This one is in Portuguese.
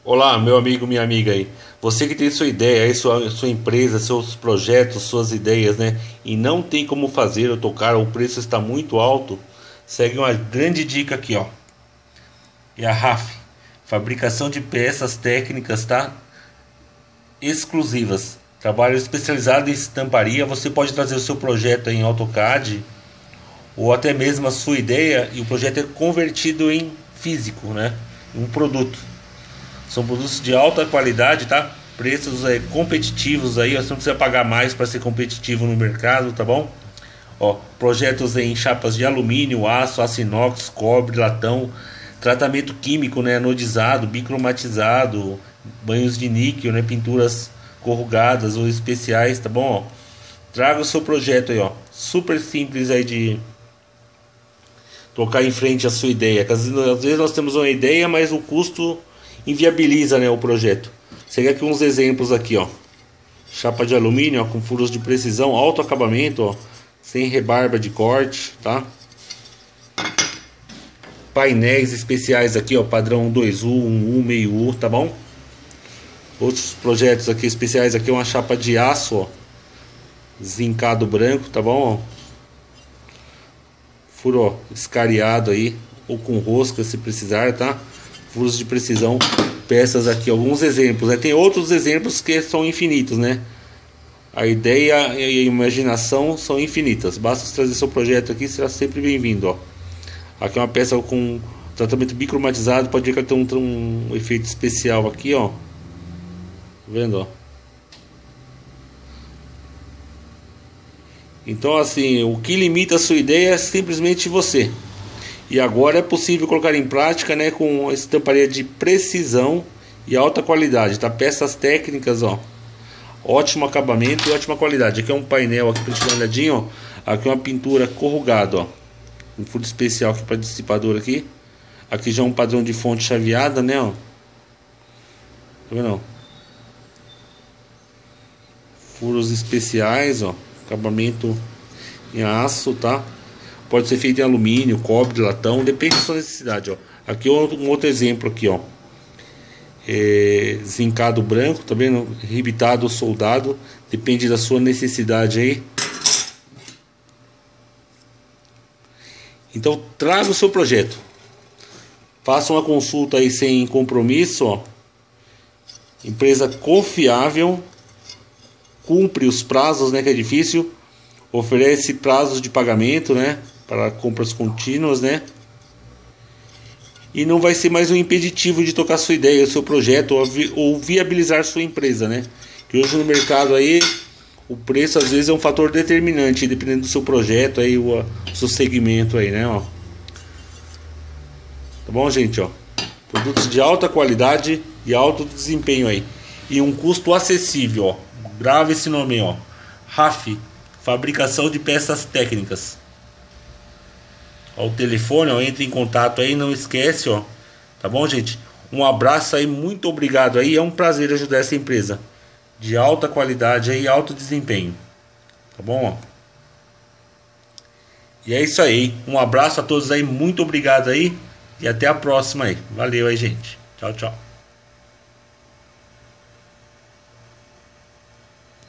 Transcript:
Olá, meu amigo, minha amiga aí. Você que tem sua ideia aí, sua empresa, seus projetos, suas ideias, né? E não tem como fazer ou tocar, o preço está muito alto. Segue uma grande dica aqui, ó. É a RAF, fabricação de peças técnicas, tá? Exclusivas. Trabalho especializado em estamparia. Você pode trazer o seu projeto em AutoCAD ou até mesmo a sua ideia e o projeto é convertido em físico, né? Um produto. São produtos de alta qualidade, tá? Preços competitivos aí, você não precisa pagar mais para ser competitivo no mercado, tá bom? Ó, projetos em chapas de alumínio, aço inox, cobre, latão, tratamento químico, né, anodizado, bicromatizado, banhos de níquel, né, pinturas corrugadas ou especiais, tá bom? Ó, traga o seu projeto aí, ó, super simples aí de tocar em frente a sua ideia. Às vezes nós temos uma ideia, mas o custo inviabiliza, né, o projeto. Segue aqui uns exemplos aqui, ó. Chapa de alumínio, ó, com furos de precisão, alto acabamento, ó, sem rebarba de corte, tá? Painéis especiais aqui, ó, padrão 2U, 1U, meio U, tá bom? Outros projetos aqui especiais aqui, uma chapa de aço, ó, zincado branco, tá bom? Ó. Furo, ó, escariado aí, ou com rosca se precisar, tá? Furos de precisão, peças aqui, alguns exemplos, né? Tem outros exemplos que são infinitos, né? A ideia e a imaginação são infinitas. Basta trazer seu projeto aqui, será sempre bem-vindo, ó. Aqui é uma peça com tratamento bicromatizado, pode ver que tem um efeito especial aqui, ó. Tá vendo, ó? Então, assim, o que limita a sua ideia é simplesmente você. E agora é possível colocar em prática, né, com estamparia de precisão e alta qualidade, tá? Peças técnicas, ó, ótimo acabamento e ótima qualidade. Aqui é um painel aqui para te dar uma olhadinha, ó. Aqui é uma pintura corrugada, ó, um furo especial aqui para dissipador aqui. Aqui já é um padrão de fonte chaveada, né, ó. Tá vendo? Furos especiais, ó, acabamento em aço, tá? Pode ser feito em alumínio, cobre, latão, depende da sua necessidade, ó. Aqui um outro exemplo aqui, ó. Zincado branco, tá vendo? Rebitado ou soldado, depende da sua necessidade aí. Então traga o seu projeto. Faça uma consulta aí sem compromisso, ó. Empresa confiável, cumpre os prazos, né, que é difícil. Oferece prazos de pagamento, né, para compras contínuas, né? E não vai ser mais um impeditivo de tocar sua ideia, o seu projeto ou viabilizar sua empresa, né? Que hoje no mercado aí o preço às vezes é um fator determinante, dependendo do seu projeto aí, o seu segmento aí, né, ó. Tá bom, gente, ó? Produtos de alta qualidade e alto desempenho aí e um custo acessível, ó. Grave esse nome aí, ó. RAF, fabricação de peças técnicas. Ó, o telefone, ó, entre em contato aí, não esquece, ó. Tá bom, gente? Um abraço aí, muito obrigado aí. É um prazer ajudar essa empresa de alta qualidade aí, alto desempenho. Tá bom, ó? E é isso aí. Um abraço a todos aí, muito obrigado aí e até a próxima aí. Valeu aí, gente. Tchau, tchau.